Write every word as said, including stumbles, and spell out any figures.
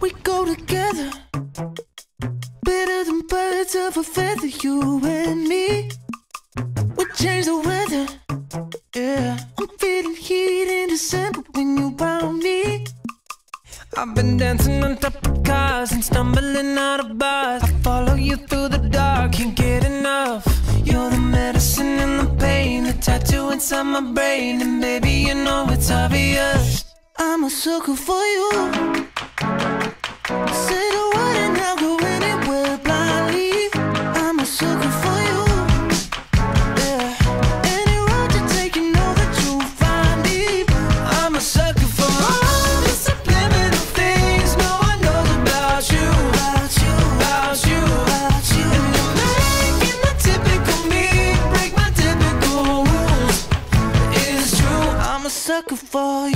We go together, better than birds of a feather, you and me. We change the weather, yeah. I'm feeling heat in December when you found me. I've been dancing on top of cars and stumbling out of bars. I follow you through the dark, can't get enough. You're the medicine and the pain, the tattoo inside my brain. And baby, you know it's obvious, I'm a sucker for you. Say the word and I'll go anywhere blindly. I'm a sucker for you. Yeah, any road you take, you know that you'll find me. I'm a sucker for all the subliminal things no one knows about you, about you, about you, about you. And you're making the typical me break my typical rules. It's true, I'm a sucker for you.